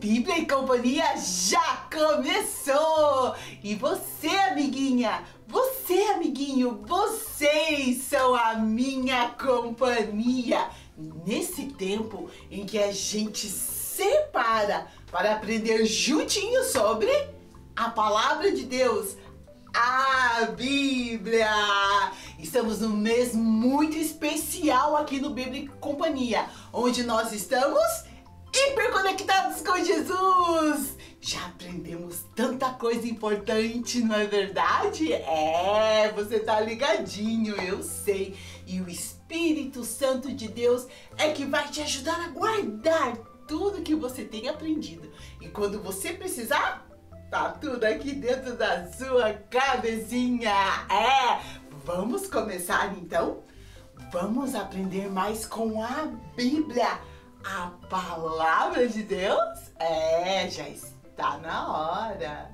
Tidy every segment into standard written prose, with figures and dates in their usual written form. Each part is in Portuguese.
Bíblia e Companhia já começou! E você, amiguinha, você, amiguinho, vocês são a minha companhia nesse tempo em que a gente separa para aprender juntinho sobre a Palavra de Deus, a Bíblia. Estamos num mês muito especial aqui no Bíblia e Companhia, onde nós estamos hiperconectados com Jesus. Já aprendemos tanta coisa importante, não é verdade? Você tá ligadinho, eu sei. E o Espírito Santo de Deus é que vai te ajudar a guardar tudo que você tem aprendido. E quando você precisar, tá tudo aqui dentro da sua cabecinha. Vamos começar então? Vamos aprender mais com a Bíblia, a Palavra de Deus? Já está na hora.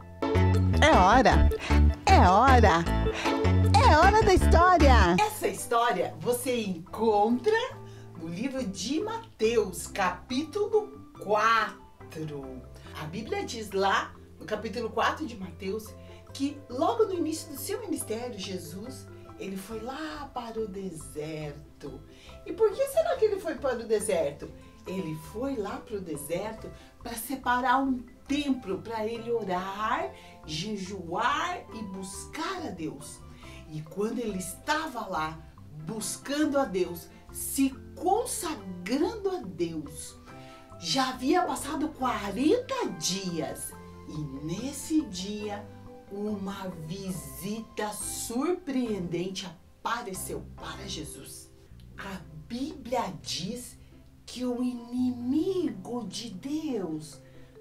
É hora da história. Essa história você encontra no livro de Mateus, capítulo 4. A Bíblia diz lá, no capítulo 4 de Mateus, que logo no início do seu ministério, Jesus, ele foi lá para o deserto. E por que será que ele foi para o deserto? Ele foi lá para o deserto para separar um tempo para ele orar, jejuar e buscar a Deus. E quando ele estava lá buscando a Deus, se consagrando a Deus, já havia passado 40 dias. E nesse dia, uma visita surpreendente apareceu para Jesus. A Bíblia diz que o inimigo de Deus,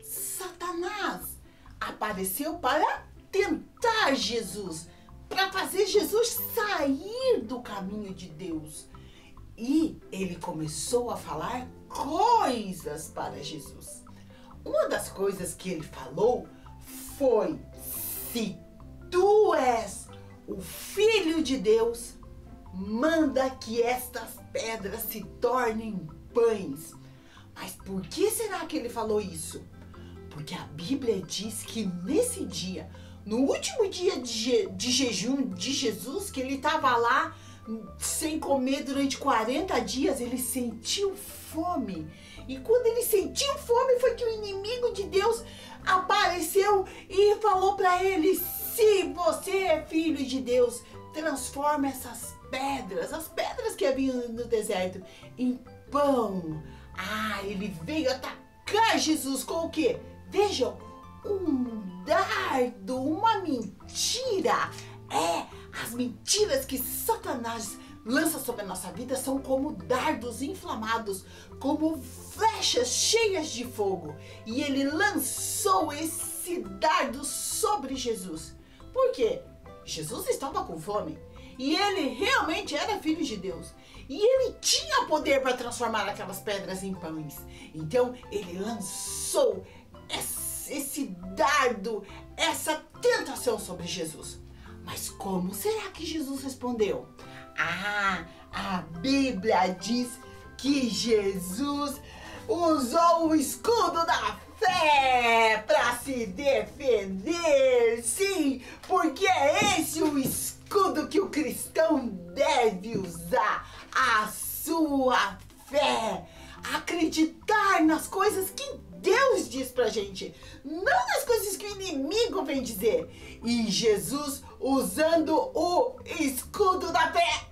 Satanás, apareceu para tentar Jesus, para fazer Jesus sair do caminho de Deus. E ele começou a falar coisas para Jesus. Uma das coisas que ele falou foi: se tu és o Filho de Deus, manda que estas pedras se tornem pães. Mas por que será que ele falou isso? Porque a Bíblia diz que nesse dia, no último dia de jejum de Jesus, que ele estava lá sem comer durante 40 dias, ele sentiu fome. E quando ele sentiu fome, foi que o inimigo de Deus apareceu e falou para ele: se você é filho de Deus, transforma essas pedras, as pedras que haviam no deserto, em pão. Ele veio atacar Jesus com o quê? Vejam, um dardo, uma mentira. As mentiras que Satanás lança sobre a nossa vida são como dardos inflamados, como flechas cheias de fogo. E ele lançou esse dardo sobre Jesus. Por quê? Jesus estava com fome. E ele realmente era filho de Deus. E ele tinha poder para transformar aquelas pedras em pães. Então ele lançou esse dardo, essa tentação sobre Jesus. Mas como será que Jesus respondeu? A Bíblia diz que Jesus usou o escudo da fé para se defender. Sim, porque é esse o escudo que o cristão deve usar. A sua fé. Acreditar nas coisas que Deus diz pra gente, não nas coisas que o inimigo vem dizer. E Jesus, usando o escudo da fé,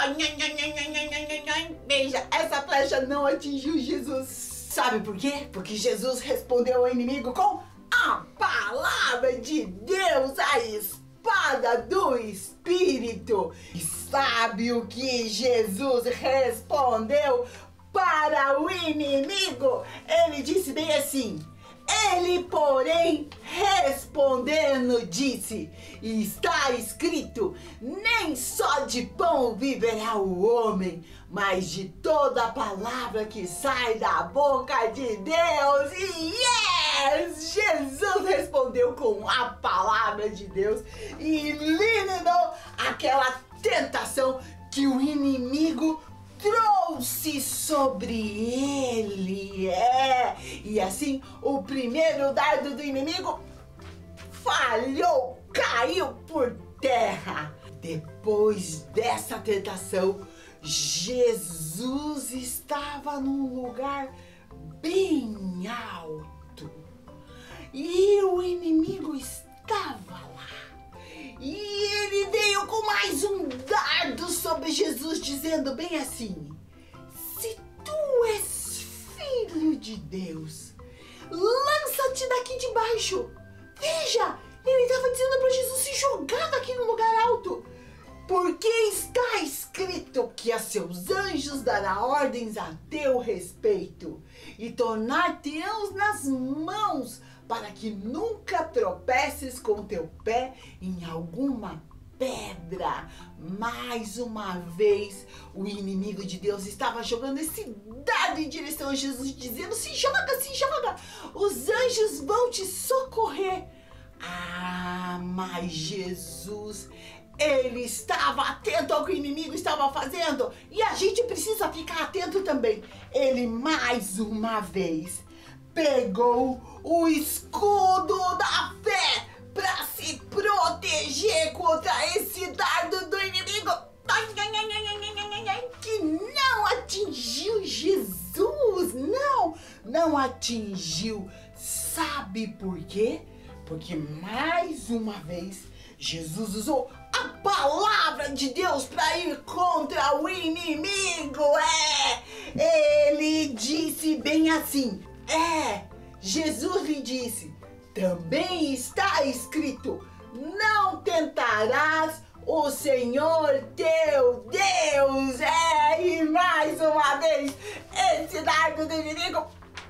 veja, essa flecha não atingiu Jesus. Sabe por quê? Porque Jesus respondeu ao inimigo com a palavra de Deus, a espada do Espírito. E sabe o que Jesus respondeu para o inimigo? Ele disse bem assim: ele, porém, respondendo, disse: está escrito, nem só de pão viverá o homem, mas de toda a palavra que sai da boca de Deus. E Jesus respondeu com a palavra de Deus e eliminou aquela tentação que o inimigo trouxe lançou-se sobre ele. E assim o primeiro dardo do inimigo falhou, caiu por terra. Depois dessa tentação, Jesus estava num lugar bem alto e o inimigo estava lá. E ele veio com mais um dardo sobre Jesus, dizendo bem assim: se tu és filho de Deus, lança-te daqui de baixo. Veja, ele estava dizendo para Jesus se jogar daqui no lugar alto. Porque está escrito que a seus anjos dará ordens a teu respeito e tornar-te-ão nas mãos para que nunca tropeces com teu pé em alguma pedra. Mais uma vez, o inimigo de Deus estava jogando esse dardo em direção a Jesus, dizendo: se joga, se joga, os anjos vão te socorrer. Mas Jesus, ele estava atento ao que o inimigo estava fazendo, e a gente precisa ficar atento também. Ele mais uma vez pegou o escudo da fé para se proteger contra esse dardo do inimigo, que não atingiu Jesus. Não atingiu. Sabe por quê? Porque mais uma vez Jesus usou a palavra de Deus para ir contra o inimigo. Ele disse bem assim. Jesus lhe disse: também está escrito: não tentarás o Senhor teu Deus. E mais uma vez, esse dardo do inimigo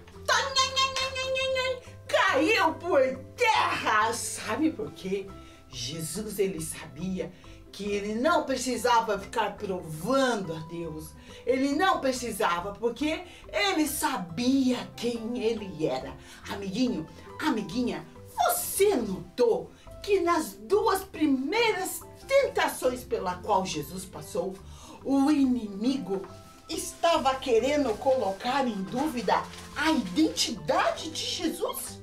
caiu por terra. Sabe por quê? Jesus, ele sabia que ele não precisava ficar provando a Deus. Ele não precisava, porque ele sabia quem ele era. Amiguinho, amiguinha, você notou que nas duas primeiras tentações pela qual Jesus passou, o inimigo estava querendo colocar em dúvida a identidade de Jesus?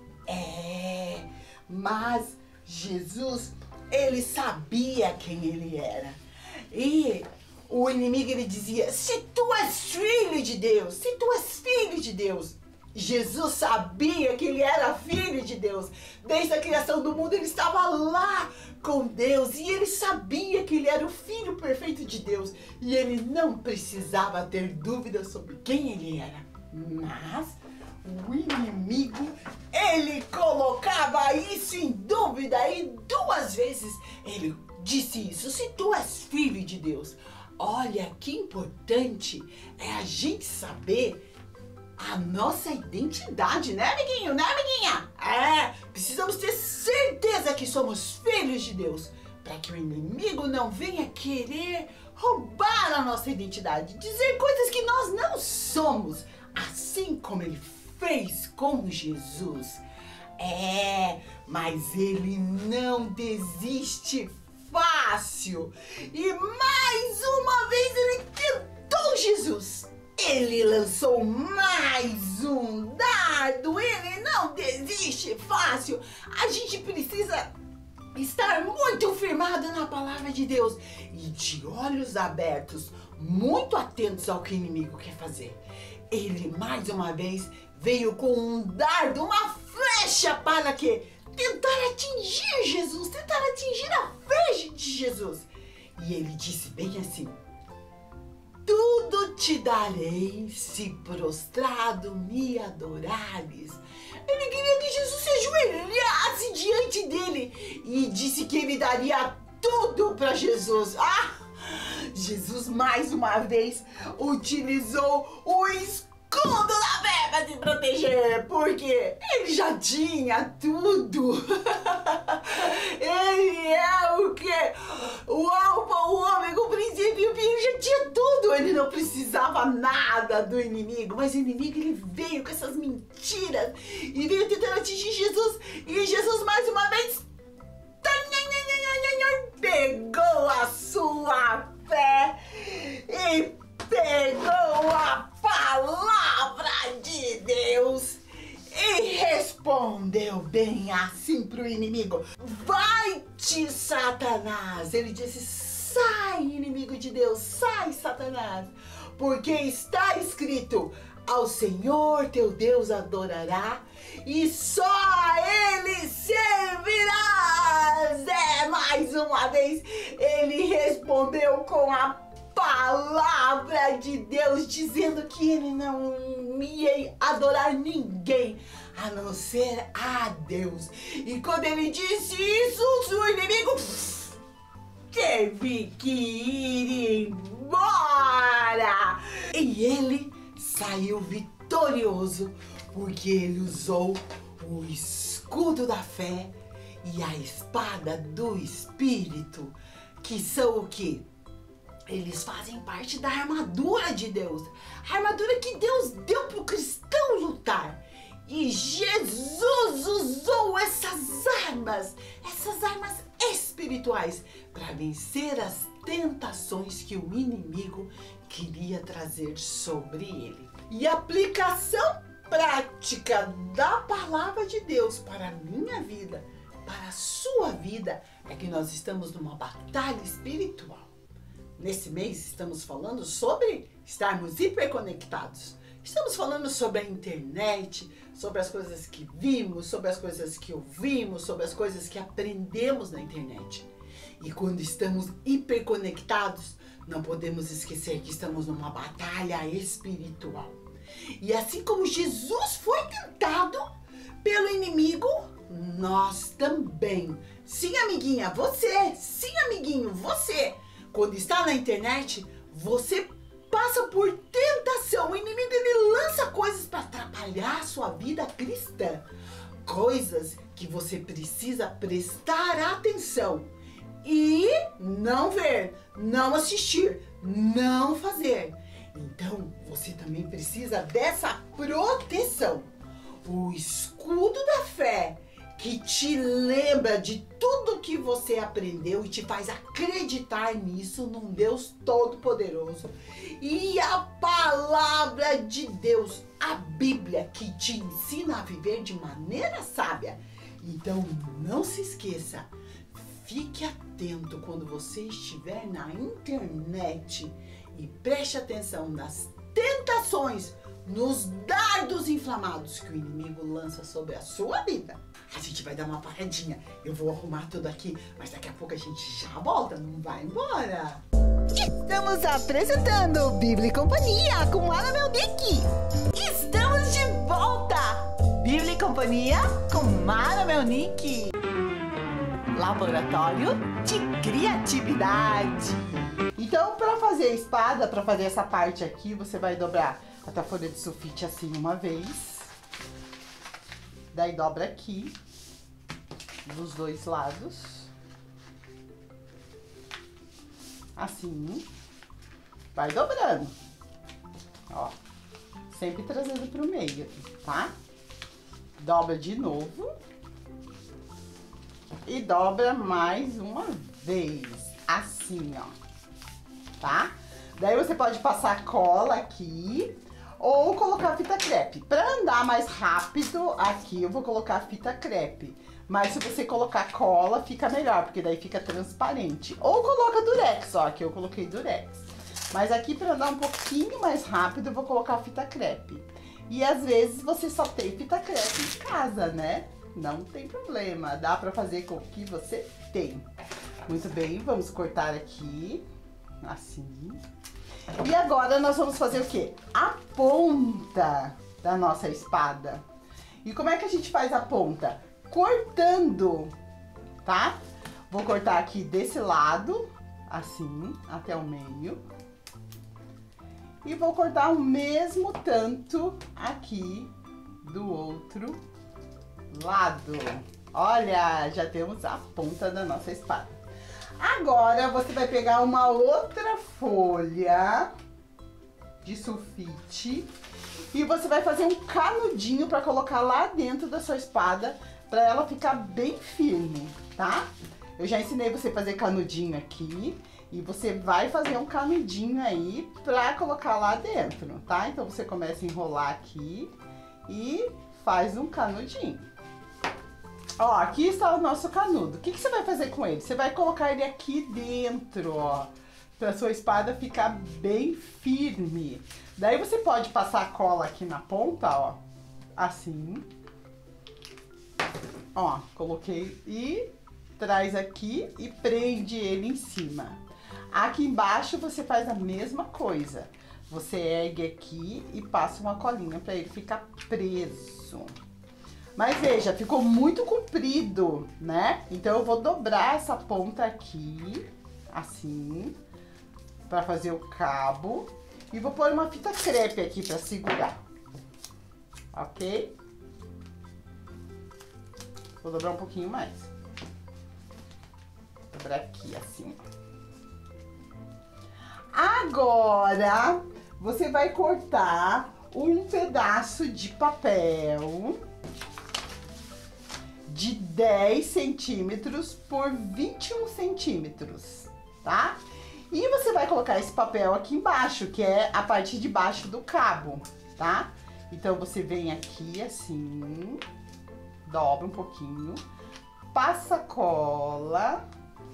Mas Jesus, ele sabia quem ele era. E o inimigo, ele dizia: se tu és filho de Deus, se tu és filho de Deus. Jesus sabia que ele era filho de Deus. Desde a criação do mundo ele estava lá com Deus. E ele sabia que ele era o filho perfeito de Deus. E ele não precisava ter dúvidas sobre quem ele era. Mas o inimigo, ele colocava isso em dúvida. E duas vezes ele disse isso: se tu és filho de Deus. Olha que importante é a gente saber a nossa identidade, né, amiguinho? Né, amiguinha? Precisamos ter certeza que somos filhos de Deus, para que o inimigo não venha querer roubar a nossa identidade, dizer coisas que nós não somos, assim como ele fez com Jesus. Mas ele não desiste fácil. E mais uma vez ele tentou Jesus. Ele lançou mais um dardo. Ele não desiste fácil. A gente precisa estar muito firmado na palavra de Deus e de olhos abertos, muito atentos ao que o inimigo quer fazer. Ele mais uma vez veio com um dardo, uma flecha, para quê? Tentar atingir Jesus, tentar atingir a fé de Jesus. E ele disse bem assim: tudo te darei se prostrado me adorares. Ele queria que Jesus se ajoelhasse diante dele e disse que ele daria tudo para Jesus. Jesus mais uma vez utilizou o escudo da fé para se proteger, porque ele já tinha tudo. Ele é o quê? O alfa, o ômega, o princípio e o fim. Ele já tinha tudo. Ele não precisava nada do inimigo. Mas o inimigo, ele veio com essas mentiras e veio tentando atingir Jesus. E Jesus mais uma vez pegou a sua fé e pegou respondeu bem assim pro inimigo: vai-te, Satanás! Ele disse: sai, inimigo de Deus, sai, Satanás! Porque está escrito: ao Senhor teu Deus adorará e só a Ele servirás. Mais uma vez, ele respondeu com a palavra de Deus, dizendo que ele não ia adorar ninguém a não ser a Deus. E quando ele disse isso, o inimigo teve que ir embora. E ele saiu vitorioso, porque ele usou o escudo da fé e a espada do Espírito, que são o quê? Eles fazem parte da armadura de Deus. A armadura que Deus deu para o cristão lutar. E Jesus usou essas armas espirituais, para vencer as tentações que o inimigo queria trazer sobre ele. E a aplicação prática da palavra de Deus para a minha vida, para a sua vida, é que nós estamos numa batalha espiritual. Nesse mês estamos falando sobre estarmos hiperconectados. Estamos falando sobre a internet, sobre as coisas que vimos, sobre as coisas que ouvimos, sobre as coisas que aprendemos na internet. E quando estamos hiperconectados, não podemos esquecer que estamos numa batalha espiritual. E assim como Jesus foi tentado pelo inimigo, nós também. Sim, amiguinha, você. Sim, amiguinho, você. Quando está na internet, você passa por tentação. O inimigo, ele lança coisas para atrapalhar a sua vida cristã. Coisas que você precisa prestar atenção e não ver, não assistir, não fazer. Então, você também precisa dessa proteção. O escudo da fé, que te lembra de tudo que você aprendeu e te faz acreditar nisso, num Deus Todo-Poderoso. E a palavra de Deus, a Bíblia, que te ensina a viver de maneira sábia. Então, não se esqueça, fique atento quando você estiver na internet e preste atenção nas tentações, nos dardos inflamados que o inimigo lança sobre a sua vida. A gente vai dar uma paradinha. Eu vou arrumar tudo aqui, mas daqui a pouco a gente já volta, não vai embora. Estamos apresentando Bíblia e Companhia com Mara Melnick. Estamos de volta! Bíblia e Companhia com Mara Melnick. Laboratório de Criatividade. Então, para fazer a espada, para fazer essa parte aqui, você vai dobrar a folha de sulfite assim uma vez. Daí dobra aqui, dos dois lados. Assim. Vai dobrando. Ó. Sempre trazendo pro meio, tá? Dobra de novo. E dobra mais uma vez. Assim, ó. Tá? Daí você pode passar cola aqui ou colocar fita crepe. Para andar mais rápido, aqui eu vou colocar fita crepe. Mas se você colocar cola, fica melhor, porque daí fica transparente. Ou coloca durex, ó, aqui eu coloquei durex. Mas aqui para andar um pouquinho mais rápido, eu vou colocar fita crepe. E às vezes você só tem fita crepe em casa, né? Não tem problema, dá para fazer com o que você tem. Muito bem, vamos cortar aqui, assim. E agora nós vamos fazer o quê? A ponta da nossa espada. E como é que a gente faz a ponta? Cortando, tá? Vou cortar aqui desse lado, assim, até o meio. E vou cortar o mesmo tanto aqui do outro lado. Olha, já temos a ponta da nossa espada. Agora você vai pegar uma outra folha de sulfite e você vai fazer um canudinho para colocar lá dentro da sua espada para ela ficar bem firme, tá? Eu já ensinei você a fazer canudinho aqui e você vai fazer um canudinho aí para colocar lá dentro, tá? Então você começa a enrolar aqui e faz um canudinho. Ó, aqui está o nosso canudo. O que você vai fazer com ele? Você vai colocar ele aqui dentro, ó, para sua espada ficar bem firme. Daí você pode passar a cola aqui na ponta, ó, assim. Ó, coloquei e traz aqui e prende ele em cima. Aqui embaixo você faz a mesma coisa. Você ergue aqui e passa uma colinha para ele ficar preso. Mas veja, ficou muito comprido, né? Então eu vou dobrar essa ponta aqui, assim, para fazer o cabo. E vou pôr uma fita crepe aqui para segurar, ok? Vou dobrar um pouquinho mais. Dobrar aqui, assim. Agora, você vai cortar um pedaço de papel de 10 centímetros por 21 centímetros, tá? E você vai colocar esse papel aqui embaixo, que é a parte de baixo do cabo, tá? Então, você vem aqui assim, dobra um pouquinho, passa cola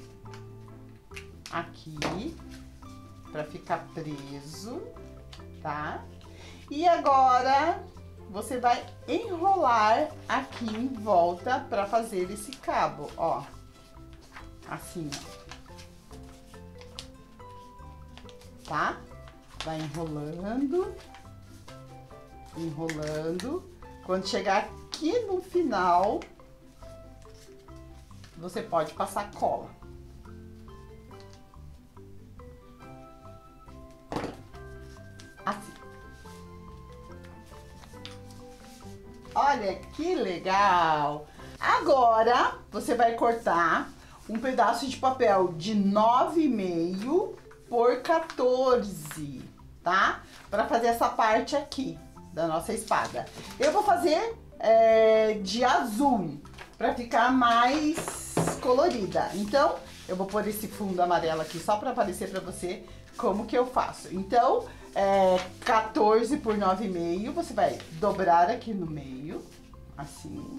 aqui pra ficar preso, tá? E agora você vai enrolar aqui em volta pra fazer esse cabo, ó. Assim, ó. Tá? Vai enrolando, enrolando. Quando chegar aqui no final, você pode passar cola. Assim. Olha que legal! Agora, você vai cortar um pedaço de papel de 9,5 por 14, tá? Para fazer essa parte aqui da nossa espada. Eu vou fazer de azul, para ficar mais colorida. Então, eu vou pôr esse fundo amarelo aqui só para aparecer para você como que eu faço. Então, 14 por 9,5, você vai dobrar aqui no meio, assim.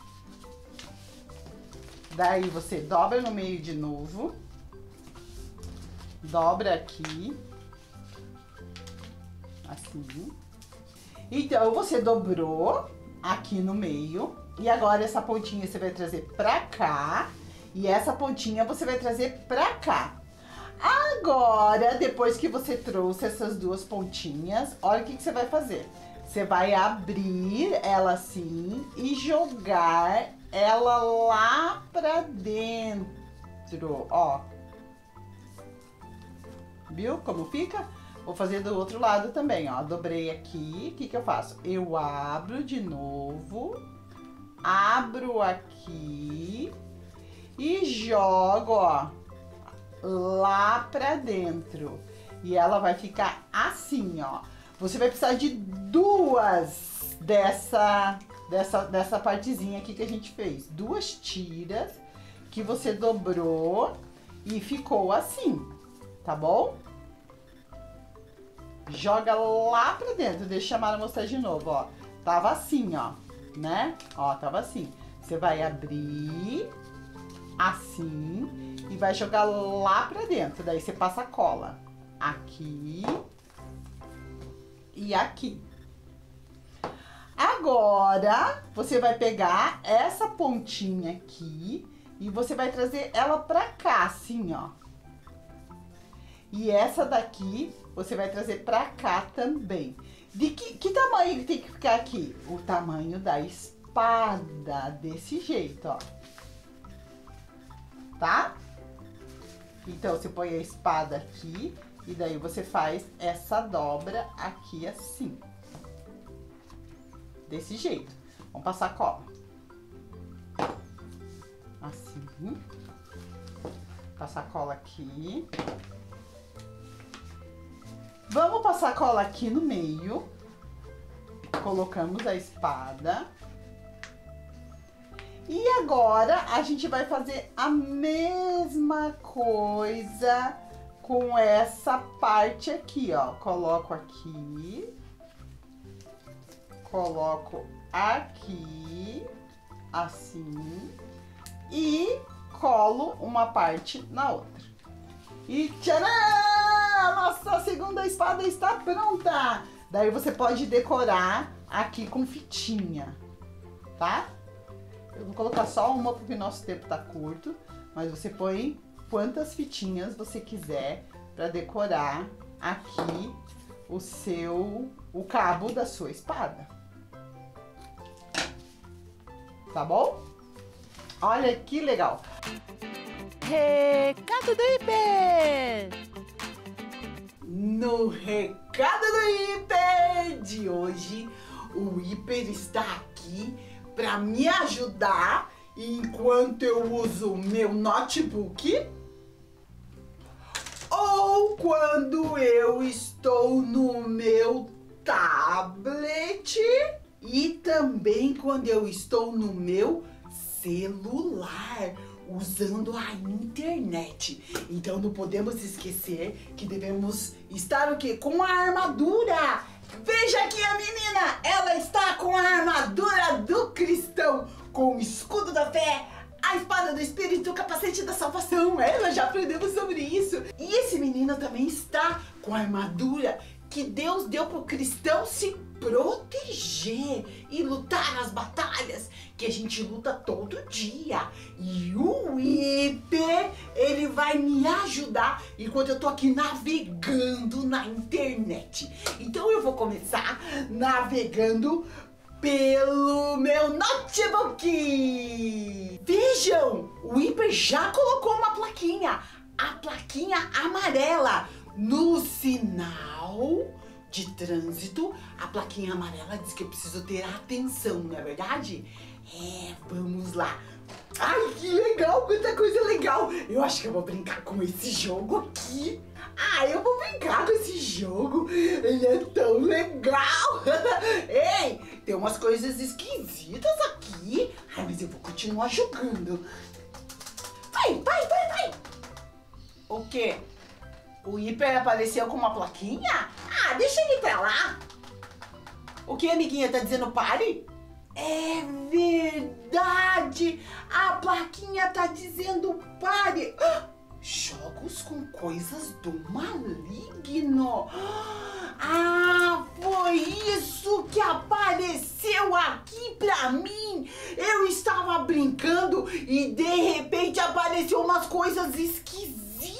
Daí, você dobra no meio de novo. Dobra aqui. Assim. Então, você dobrou aqui no meio. E agora, essa pontinha você vai trazer pra cá. E essa pontinha você vai trazer pra cá. Agora, depois que você trouxe essas duas pontinhas, olha o que você vai fazer. Você vai abrir ela assim e jogar ela lá pra dentro, ó. Viu como fica? Vou fazer do outro lado também, ó. Dobrei aqui, o que eu faço? Eu abro de novo, abro aqui e jogo, ó, lá pra dentro. E ela vai ficar assim, ó. Você vai precisar de duas dessa partezinha aqui que a gente fez. Duas tiras que você dobrou e ficou assim, tá bom? Joga lá pra dentro. Deixa a Mara mostrar de novo, ó. Tava assim, ó, né? Ó, tava assim. Você vai abrir assim e vai jogar lá pra dentro. Daí você passa a cola aqui e aqui. Agora, você vai pegar essa pontinha aqui e você vai trazer ela pra cá, assim, ó. E essa daqui, você vai trazer pra cá também. De que tamanho ele tem que ficar aqui? O tamanho da espada, desse jeito, ó. Tá? Então, você põe a espada aqui e daí você faz essa dobra aqui assim. Desse jeito. Vamos passar cola. Assim. Passar cola aqui. Vamos passar cola aqui no meio. Colocamos a espada. E agora a gente vai fazer a mesma coisa com essa parte aqui, ó. Coloco aqui. Coloco aqui. assim, e colo uma parte na outra. E tcharam! Nossa segunda espada está pronta! Daí você pode decorar aqui com fitinha, tá? Eu vou colocar só uma porque nosso tempo tá curto, mas você põe quantas fitinhas você quiser para decorar aqui o cabo da sua espada. Tá bom? Olha que legal! Recado do Hiper! No recado do Hiper de hoje, o Hiper está aqui para me ajudar enquanto eu uso o meu notebook ou quando eu estou no meu tablet e também quando eu estou no meu celular, usando a internet. Então não podemos esquecer que devemos estar o quê? Com a armadura. Veja aqui a menina, ela está com a armadura do cristão, com o escudo da fé, a espada do Espírito, o capacete da salvação. Nós já aprendemos sobre isso. E esse menino também está com a armadura que Deus deu para o cristão se proteger e lutar as batalhas que a gente luta todo dia. E o Hiper, ele vai me ajudar enquanto eu tô aqui navegando na internet. Então eu vou começar navegando pelo meu notebook. Vejam, o Hiper já colocou uma plaquinha, a plaquinha amarela no sinal de trânsito. A plaquinha amarela diz que eu preciso ter atenção, não é verdade? Vamos lá. Ai, que legal, quanta coisa legal. Eu acho que eu vou brincar com esse jogo aqui. Eu vou brincar com esse jogo. Ele é tão legal. Ei, tem umas coisas esquisitas aqui. Mas eu vou continuar jogando. Vai. O quê? O Hiper apareceu com uma plaquinha? Deixa ele pra lá. O que, amiguinha? Tá dizendo pare? É verdade! A plaquinha tá dizendo pare! Jogos com coisas do maligno! Foi isso que apareceu aqui pra mim! Eu estava brincando e de repente apareceu umas coisas esquisitas!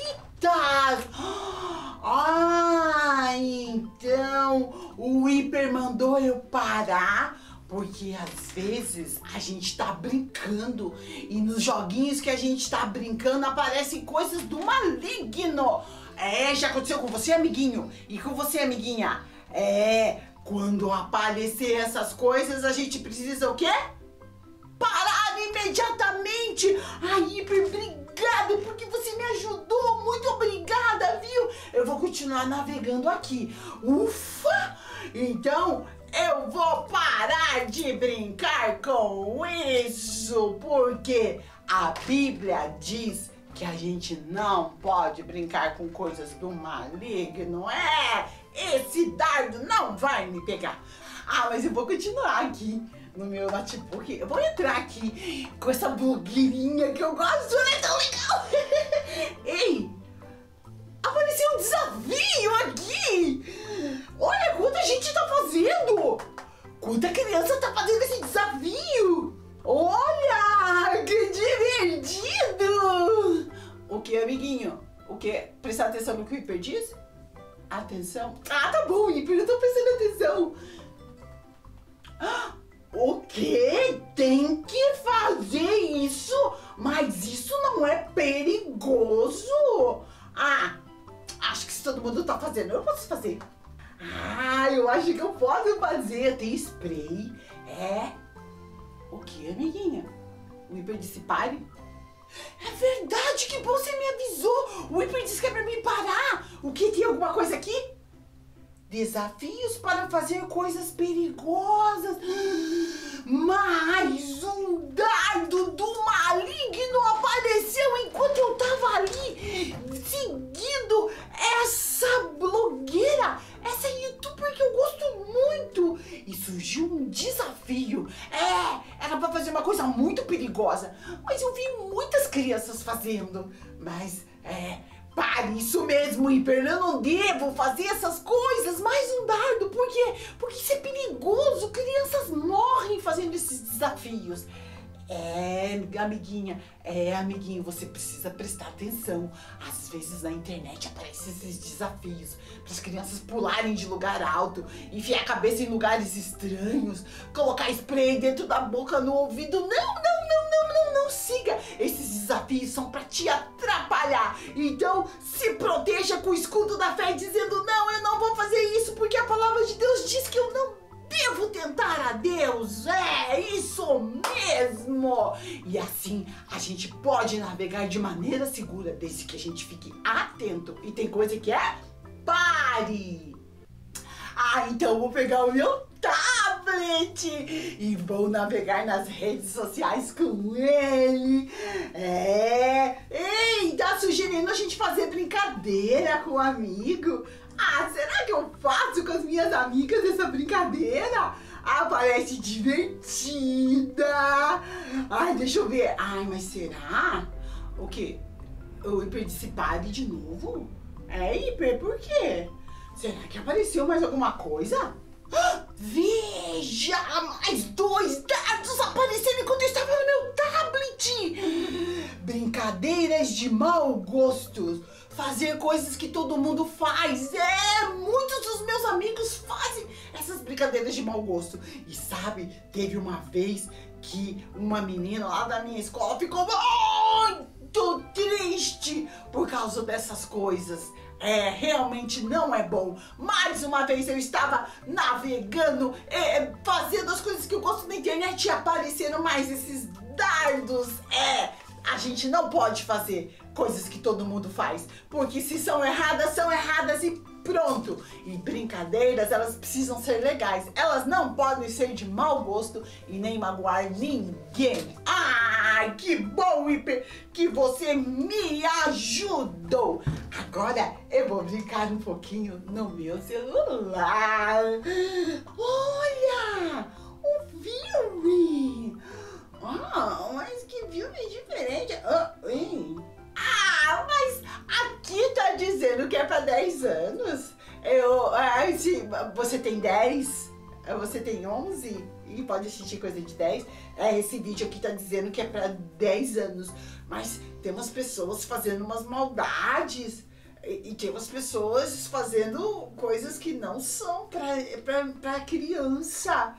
Então o Hiper mandou eu parar, porque às vezes a gente tá brincando e nos joguinhos que a gente tá brincando aparecem coisas do maligno. Já aconteceu com você, amiguinho? E com você, amiguinha? Quando aparecer essas coisas a gente precisa o quê? Parar imediatamente. Hiper, obrigada porque você me ajudou. Muito obrigada, viu? Eu vou continuar navegando aqui. Ufa! Então eu vou parar de brincar com isso, porque a Bíblia diz que a gente não pode brincar com coisas do maligno. Esse dardo não vai me pegar. Mas eu vou continuar aqui no meu notebook. Eu vou entrar aqui com essa blogueirinha que eu gosto, ela é tão legal. Ei, apareceu um desafio aqui. Olha quanta gente tá fazendo. Quanta criança tá fazendo esse desafio. Olha, que divertido. O que, amiguinho? O que? Prestar atenção no que o Hiper diz? Atenção? Tá bom, Hiper, eu tô prestando atenção. O quê? Tem que fazer isso? Mas isso não é perigoso? Acho que se todo mundo tá fazendo, eu posso fazer. Eu acho que eu posso fazer. Tem spray. O que, amiguinha? O Hiper disse pare? É verdade, que bom você me avisou. O Hiper disse que é pra mim parar. O que, tem alguma coisa aqui? Desafios para fazer coisas perigosas. Mais um dardo do maligno apareceu enquanto eu tava ali seguindo essa blogueira, essa youtuber que eu gosto muito. E surgiu um desafio. Era pra fazer fazer uma coisa muito perigosa, mas eu vi muitas crianças fazendo. Mas, pare, isso mesmo, Hiper, eu não devo fazer essas coisas. Mais um dardo, por quê? Porque isso é perigoso, crianças morrem fazendo esses desafios. Amiguinho, você precisa prestar atenção. Às vezes na internet aparecem esses desafios para as crianças pularem de lugar alto, enfiar a cabeça em lugares estranhos, colocar spray dentro da boca, no ouvido. Não siga. Esses desafios são para te atrapalhar. Então se proteja com o escudo da fé, dizendo: não, eu não vou fazer isso, porque a palavra de Deus diz que eu não devo tentar a Deus. É isso mesmo. E assim a gente pode navegar de maneira segura, desde que a gente fique atento. E tem coisa que pare. Então eu vou pegar o meu tablet e vou navegar nas redes sociais com ele. Ei, tá sugerindo a gente fazer brincadeira com um amigo? Será que eu faço com as minhas amigas essa brincadeira? Parece divertida. Deixa eu ver. Mas será? O quê? O Hiper disse pare de novo? Hiper, por quê? Será que apareceu mais alguma coisa? Veja! Mais 2 dados apareceram enquanto eu estava no meu tablet! Brincadeiras de mau gosto. Fazer coisas que todo mundo faz. Muitos dos meus amigos fazem essas brincadeiras de mau gosto. E sabe, teve uma vez que uma menina lá da minha escola ficou muito triste por causa dessas coisas. Realmente não é bom. Mais uma vez eu estava navegando, fazendo as coisas que eu gosto na internet e apareceram mais esses dardos. A gente não pode fazer coisas que todo mundo faz, porque se são erradas e pronto. E brincadeiras, elas precisam ser legais. Elas não podem ser de mau gosto e nem magoar ninguém. Que bom, Hiper, que você me ajudou. Agora eu vou brincar um pouquinho no meu celular. Olha, um filme. Mas que filme diferente. Mas aqui tá dizendo que é pra 10 anos. Se você tem 10, você tem 11 e pode assistir coisa de 10. Esse vídeo aqui tá dizendo que é pra 10 anos. Mas tem umas pessoas fazendo umas maldades. E tem umas pessoas fazendo coisas que não são pra criança.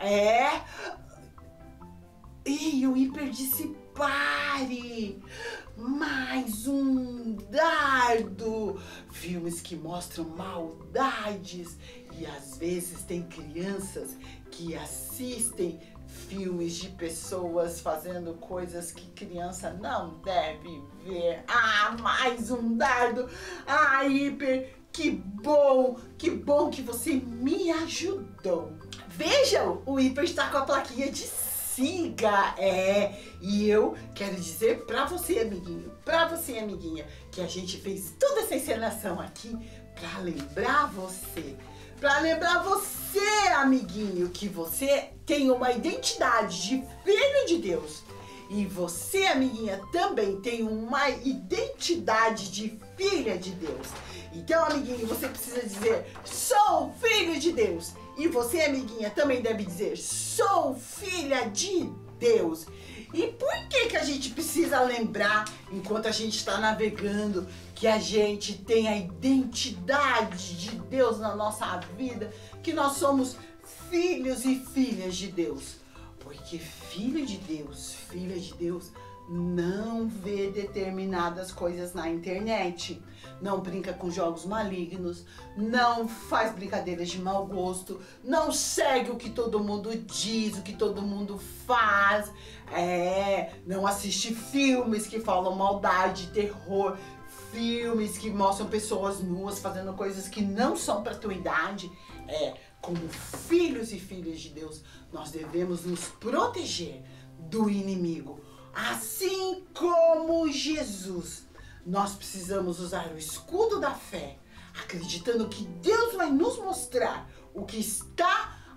E o Hiper disse pare. Mais um dardo. Filmes que mostram maldades. E às vezes tem crianças que assistem filmes de pessoas fazendo coisas que criança não deve ver. Mais um dardo. Hiper, que bom que você me ajudou. Vejam, o Hiper está com a plaquinha de siga. E eu quero dizer pra você, amiguinho, pra você, amiguinha, que a gente fez toda essa encenação aqui pra lembrar você. Pra lembrar você, amiguinho, que você tem uma identidade de filho de Deus. E você, amiguinha, também tem uma identidade de filha de Deus. Então, amiguinho, você precisa dizer: sou filho de Deus. E você, amiguinha, também deve dizer: sou filha de Deus. E por que a gente precisa lembrar, enquanto a gente está navegando, que a gente tem a identidade de Deus na nossa vida, que nós somos filhos e filhas de Deus? Porque filho de Deus, filha de Deus, não vê determinadas coisas na internet, não brinca com jogos malignos, não faz brincadeiras de mau gosto, não segue o que todo mundo diz, o que todo mundo faz, não assiste filmes que falam maldade, terror, filmes que mostram pessoas nuas fazendo coisas que não são para tua idade. Como filhos e filhas de Deus, nós devemos nos proteger do inimigo. Assim como Jesus, nós precisamos usar o escudo da fé, acreditando que Deus vai nos mostrar o que está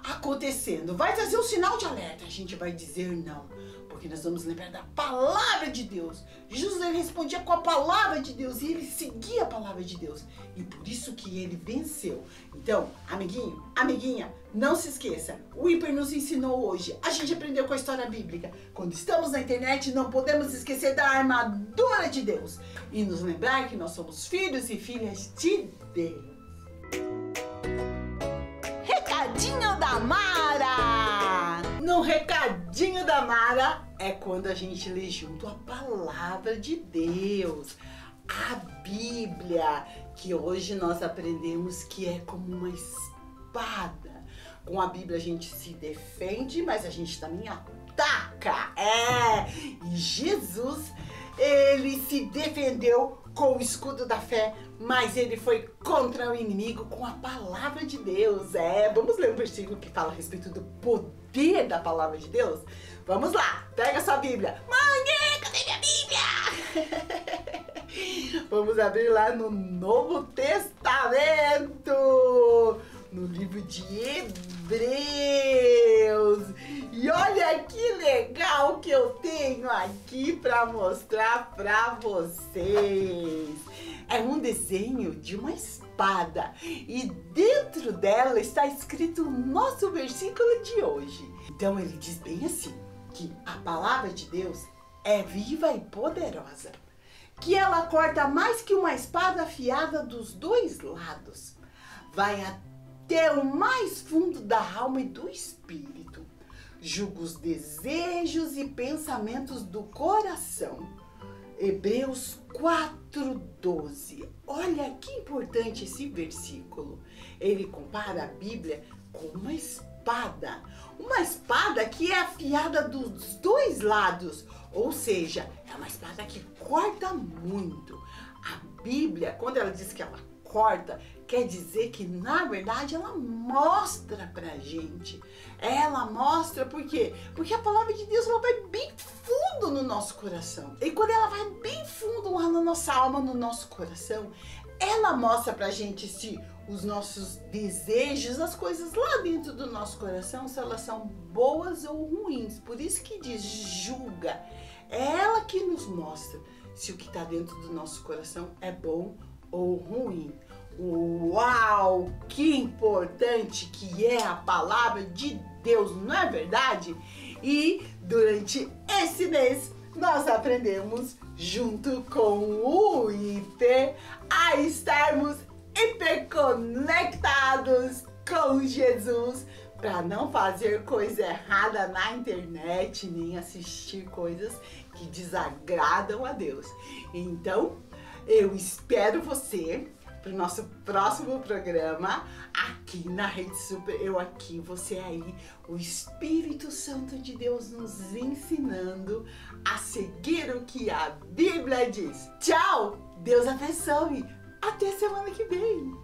acontecendo, vai trazer um sinal de alerta. A gente vai dizer não, porque nós vamos lembrar da palavra de Deus. Jesus, ele respondia com a palavra de Deus e ele seguia a palavra de Deus. E por isso que ele venceu. Então, amiguinho, amiguinha, não se esqueça. O Hiper nos ensinou hoje. A gente aprendeu com a história bíblica. Quando estamos na internet, não podemos esquecer da armadura de Deus. E nos lembrar que nós somos filhos e filhas de Deus. Recadinho da Mara! No Recadinho da Mara é quando a gente lê junto a palavra de Deus, a Bíblia, que hoje nós aprendemos que é como uma espada. Com a Bíblia a gente se defende, mas a gente também ataca. E Jesus, ele se defendeu com o escudo da fé, mas ele foi contra o inimigo com a palavra de Deus. Vamos ler um versículo que fala a respeito do poder da palavra de Deus? Vamos lá, pega sua Bíblia. Mãe, cadê minha Bíblia? Vamos abrir lá no Novo Testamento, no livro de Hebreus. E olha que legal que eu tenho aqui para mostrar para vocês. É um desenho de uma espada e dentro dela está escrito o nosso versículo de hoje. Então ele diz bem assim, que a palavra de Deus é viva e poderosa, que ela corta mais que uma espada afiada dos dois lados, vai até o mais fundo da alma e do espírito, julga os desejos e pensamentos do coração. Hebreus 4:12. Olha que importante esse versículo. Ele compara a Bíblia com uma espada que é afiada dos dois lados, ou seja, é uma espada que corta muito. A Bíblia, quando ela diz que ela corta, quer dizer que na verdade ela mostra pra gente. Ela mostra por quê? Porque a palavra de Deus ela vai bem fundo no nosso coração. E quando ela vai bem fundo lá na nossa alma, no nosso coração, ela mostra pra gente se os nossos desejos, as coisas lá dentro do nosso coração, se elas são boas ou ruins. Por isso que diz julga. É ela que nos mostra se o que está dentro do nosso coração é bom ou ruim. Uau, que importante que é a palavra de Deus, não é verdade? E durante esse mês nós aprendemos junto com o Hiper a estarmos hiperconectados com Jesus para não fazer coisa errada na internet, nem assistir coisas que desagradam a Deus. Então, eu espero você para o nosso próximo programa aqui na Rede Super. Eu aqui, você aí, o Espírito Santo de Deus nos ensinando a seguir o que a Bíblia diz. Tchau! Deus abençoe! Até semana que vem!